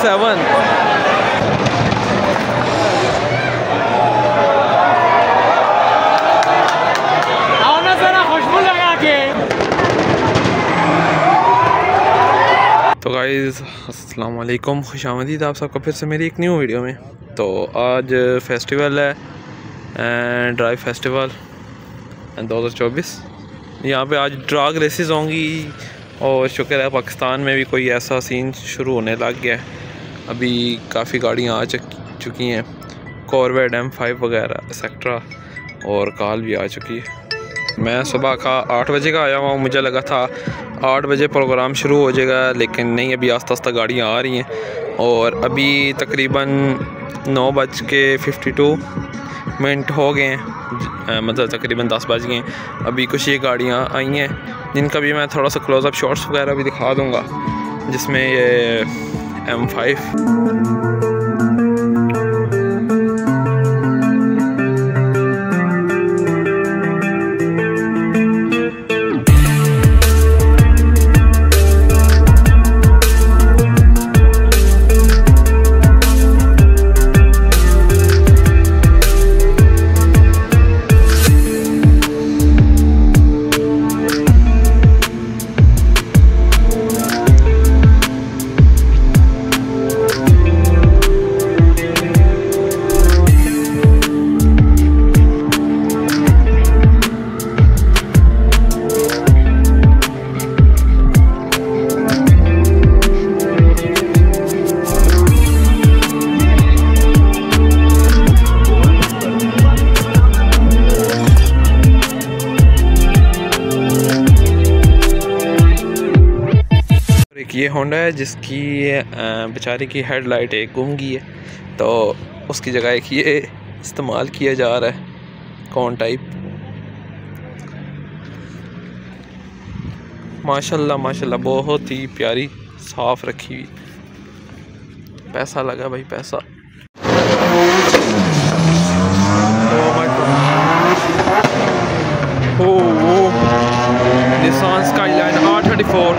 7। तो गाइज़ अस्सलाम वालेकुम, खुशामदीद आप सबका फिर से मेरी एक न्यू वीडियो में। तो आज फेस्टिवल है, ड्राइव फेस्टिवल 2024। यहाँ पे आज ड्रैग रेसेस होंगी और शुक्र है पाकिस्तान में भी कोई ऐसा सीन शुरू होने लग गया है। अभी काफ़ी गाड़ियाँ आ चुकी हैं, कॉर्वेट M5 वगैरह एक्सेट्रा, और काल भी आ चुकी है। मैं सुबह का 8 बजे का आया हुआ हूँ। मुझे लगा था 8 बजे प्रोग्राम शुरू हो जाएगा, लेकिन नहीं, अभी आस्ता आस्ता गाड़ियाँ आ रही हैं और अभी तकरीबन 9:52 हो गए हैं, मतलब तकरीबन 10 बज गए हैं। अभी कुछ ये गाड़ियाँ आई हैं जिनका भी मैं थोड़ा सा क्लोज़अप शॉट्स वगैरह भी दिखा दूँगा, जिसमें ये M5 ये होंडा है जिसकी बेचारे की हेडलाइट एक गुम गई है, तो उसकी जगह एक ये इस्तेमाल किया जा रहा है, कौन टाइप। माशाल्लाह माशाल्लाह बहुत ही प्यारी साफ़ रखी हुई। पैसा लगा भाई, पैसा। Nissan Skyline R34।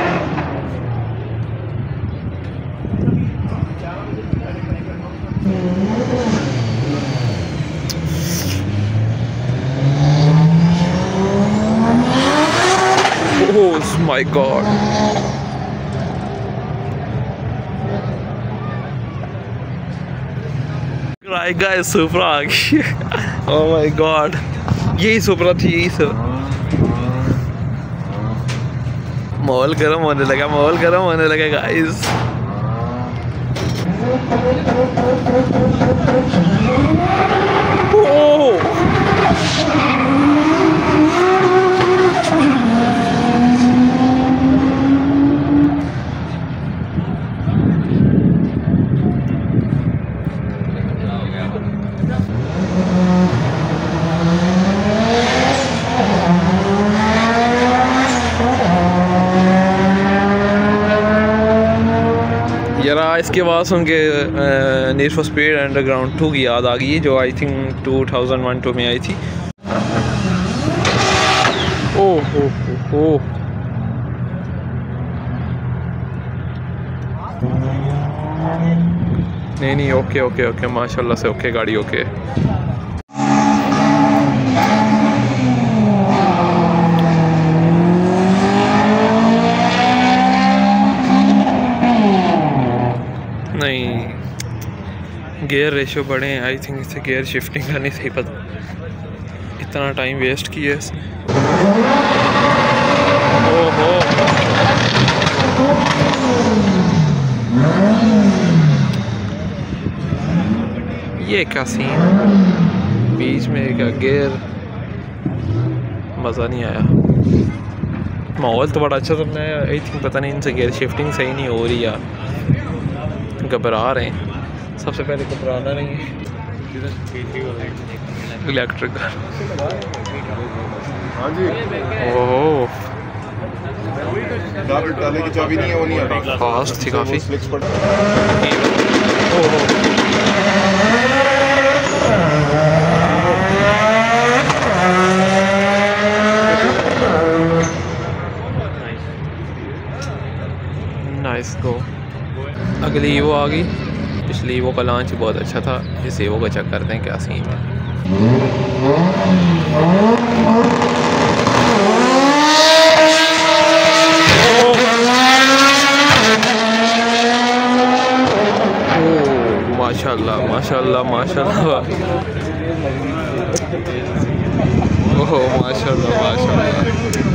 Oh my god. Guys Supra आ गई। Oh my god, यही सुपरा थी, यही सब। माहौल गर्म होने लगा, माहौल गर्म होने लगा गाइस। यारा इसके बाद सुन के नीड फॉर स्पीड अंडरग्राउंड 2 की याद आ गई, जो आई थिंक 2001-2 में आई थी। ओह हो नहीं ओके ओके ओके, माशाल्लाह से ओके गाड़ी, ओके। नहीं, गियर रेशियो बड़े हैं, आई थिंक इसे गियर शिफ्टिंग का नहीं सही पता, इतना टाइम वेस्ट किया इसने। ओहो ये क्या सीन, बीच में क्या गियर, मज़ा नहीं आया। माहौल तो बड़ा अच्छा चल रहा है, आई थिंक पता नहीं इनसे गियर शिफ्टिंग सही नहीं हो रही यार, घबरा रहे हैं। सबसे पहले घबराना नहीं है, इलेक्ट्रिक। ओहो की चाबी नहीं है, वो नहीं है, फास्ट थी काफ़ी। Nice go. अगली ईवो आ गई। पिछली ईवो का लॉन्च बहुत अच्छा था। इस ईवो का चेक करते हैं क्या सीन है। माशाल्लाह माशाल्लाह माशाल्लाह। ओह माशाल्लाह माशाल्लाह।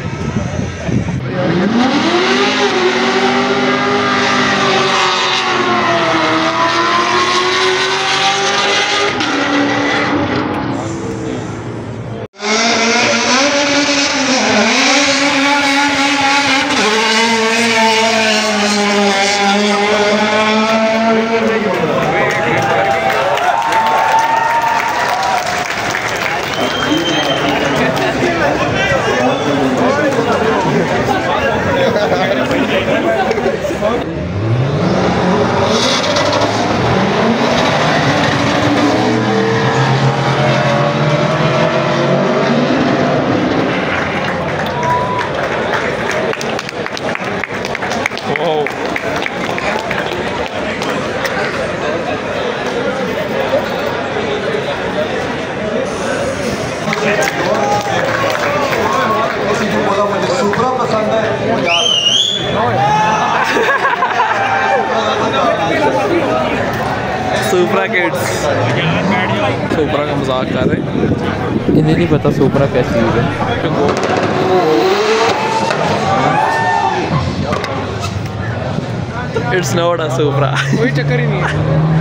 सुपरा किड्स सुपरा का मजाक कर रहे हैं। इन्हें नहीं पता सुपरा क्या चीज़ है। It's not a Supra. कोई चक्कर ही नहीं है।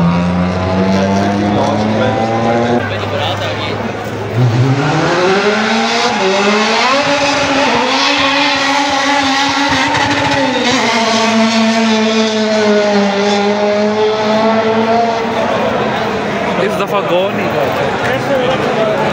इस दफ़ा गो नहीं करते।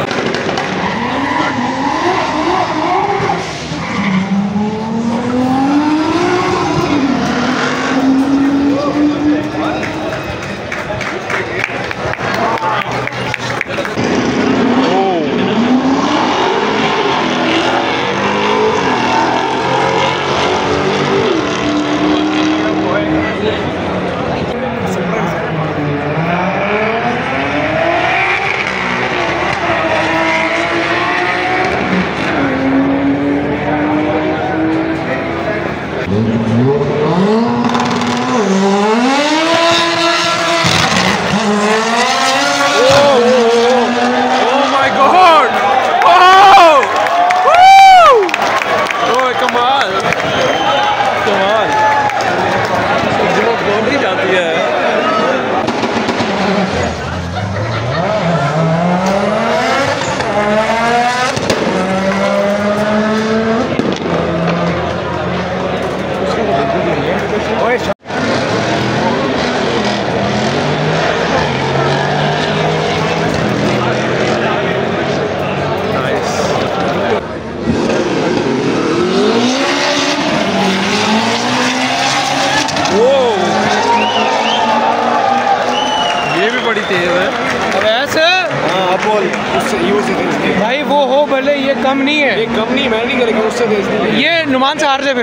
बड़ी तेज है वैसे। हाँ बोल भाई वो हो भले ये कम नहीं है। ये कम नहीं मैं नहीं करेंगे उससे तेज। ये नुमान से हार जाए फिर।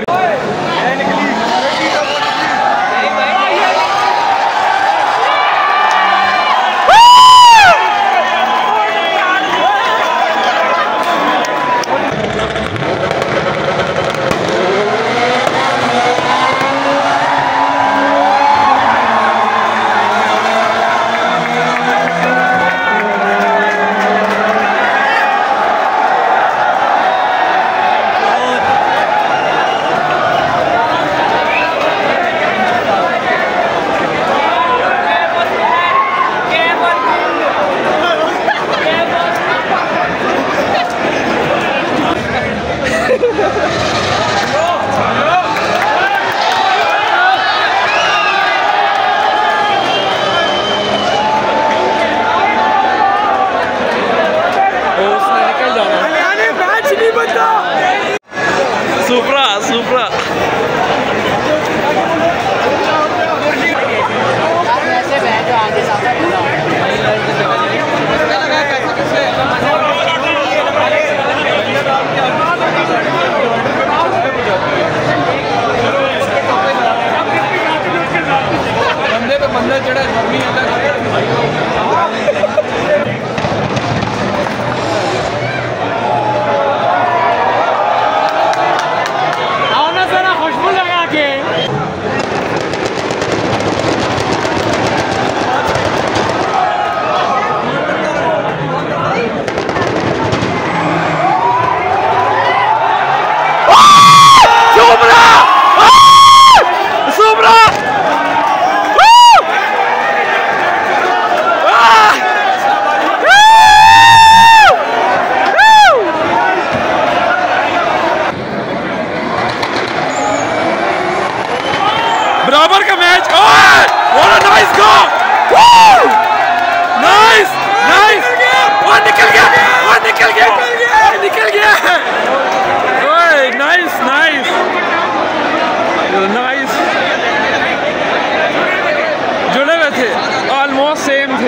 बंदा जड़ा गर्मी आओ ना जरा खुशबू लगा के। बराबर का match. What a nice goal. Nice nice. वो निकल गया, वो निकल गया, निकल गया। ओए नाइस नाइस नाइस। जुड़े हुए थे, ऑलमोस्ट सेम थे।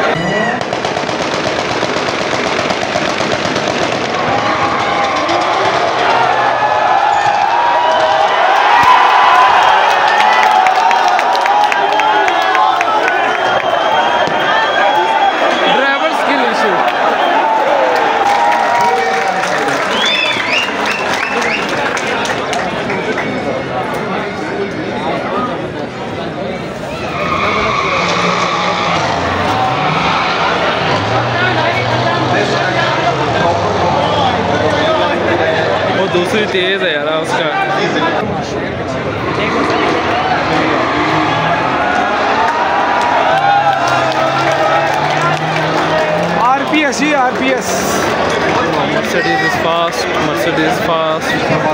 दूसरी तेज है यार उसका। RPS ही RPS। Mercedes is fast, Mercedes is fast.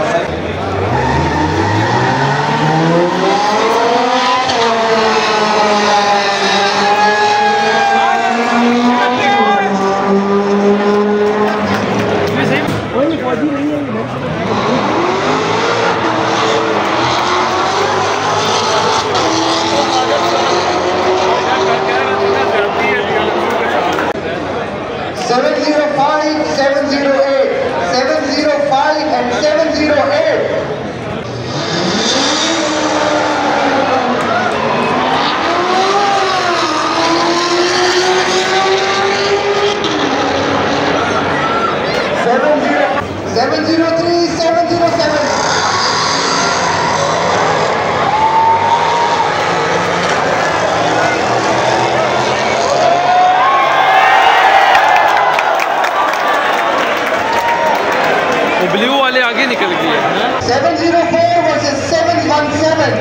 Blue वाले आगे निकल गए। 704 versus 717।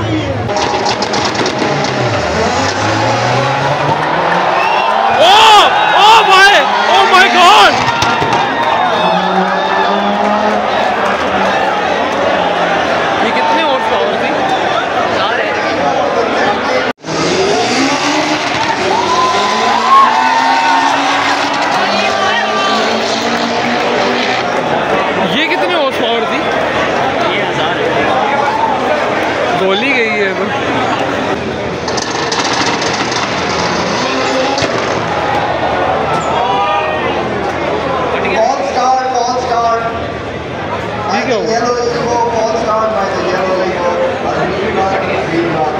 Oh my God! ये कितने हॉर्स पावर थी? ये कितने हॉर्स पावर थी? ये 1000 है। गोली गई है तो। Yellow Evo, all starred by the Yellow Evo, green one, green one.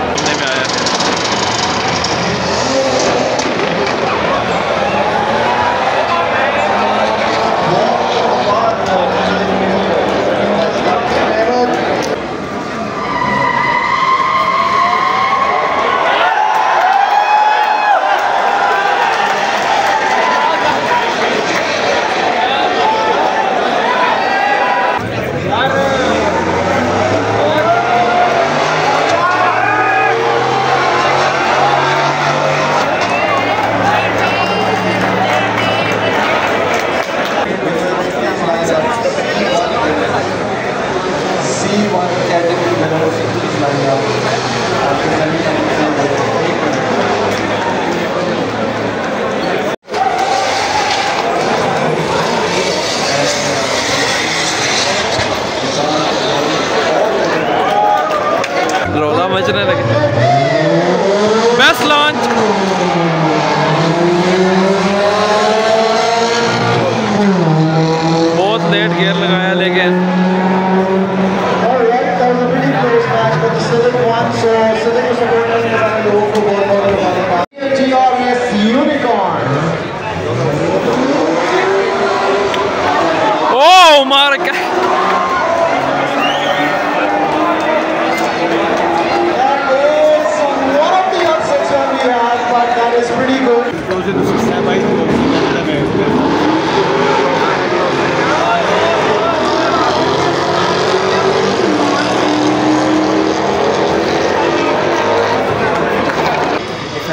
बचने लगे। Best launch. बहुत लेट गियर लगाया लेकिन Alright, that was a really close match, but the Civic won, so Civic was supporting us in the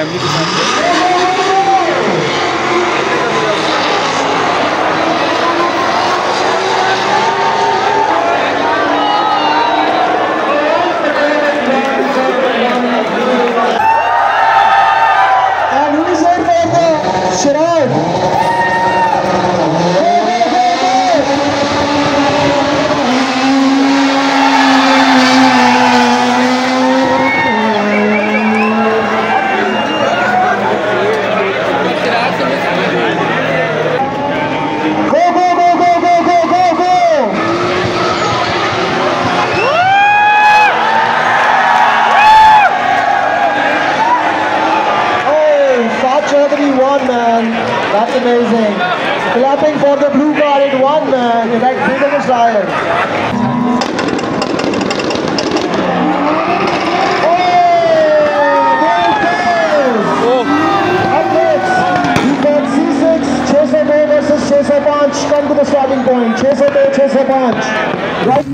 family के साथ। That's amazing. Clapping for the blue card, it won, man. It's like freedom is tired. C6, 602 versus 605. Come to the starting point. 602, 605. Right.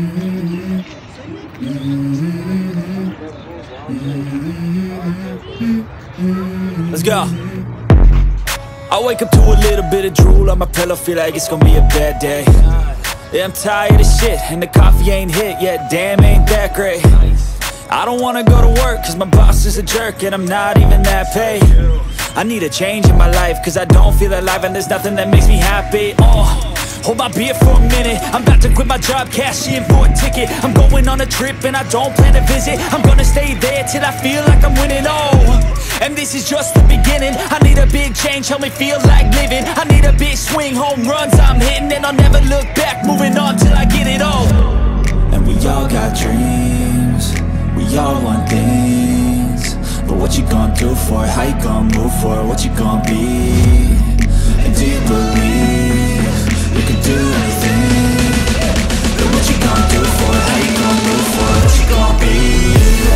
Let's go. I wake up to a little bit of drool on my pillow, feel like it's gonna be a bad day. Yeah, I'm tired of shit, and the coffee ain't hit yet, damn, ain't that great. I don't wanna go to work, cause my boss is a jerk, and I'm not even that paid. I need a change in my life, cause I don't feel alive, and there's nothing that makes me happy. Hold my beer for a minute, I'm about to quit my job, cash in for a ticket. I'm going on a trip and I don't plan to visit. I'm gonna stay there till I feel like I'm winning, and this is just the beginning. I need a big change, help me feel like living. I need a big swing, home runs I'm hitting, and I'll never look back, moving on till I get it all. And we all got dreams, we all want things, but what you gonna do for it? How you gonna move for it? What you gonna be? And do you believe you can do anything? But what you gonna do for it? How you gonna move for it? What you gonna be?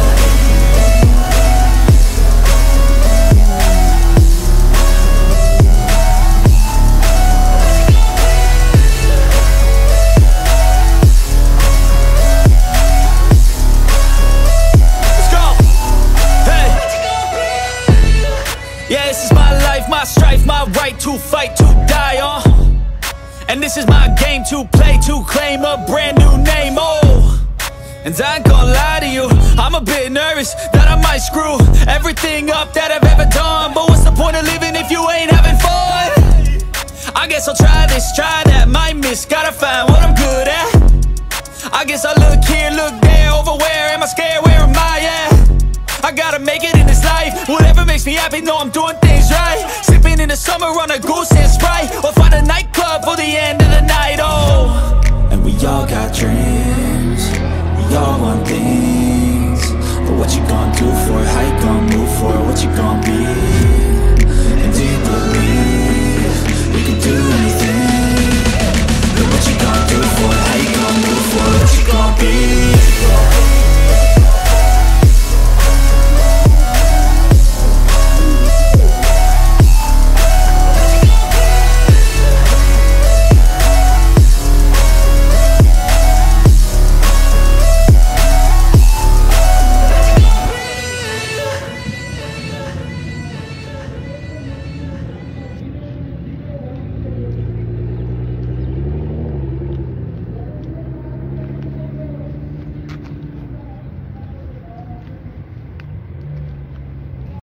Yeah, this is my life, my strife, my right to fight, to die on. And this is my game to play, to claim a brand new name, And I ain't gonna lie to you, I'm a bit nervous that I might screw everything up that I've ever done. But what's the point of living if you ain't having fun? I guess I'll try this, try that, might miss, gotta find what I'm good at. I guess I look here, look there, over where am I scared, where am I at? I gotta make it in this life, whatever makes me happy, know I'm doing things right. Sipping in the summer on a goose and Sprite, or find a nightclub for the end of the night, And we all got dreams, we all want things, but what you gonna do for it? How you gonna